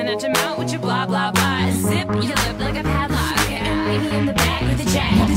at your mouth with your blah blah blah. Zip your lip like a padlock, and maybe in the back with a jack.